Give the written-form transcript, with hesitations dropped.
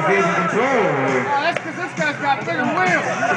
vehicle control. Oh, that's because this guy's got bigger wheels.